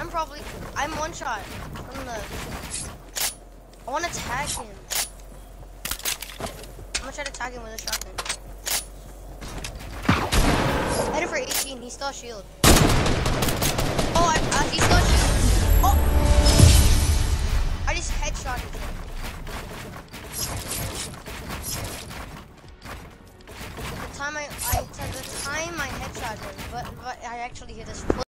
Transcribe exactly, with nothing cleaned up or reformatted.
I'm probably, I'm one shot from the, I want to tag him. I'm gonna try to tag him with a shotgun. I hit him for eighteen, he still shield. Oh, I, uh, he still shield. Oh! I just headshotted him. The time I, I, the time I headshot him, but, but I actually hit his foot.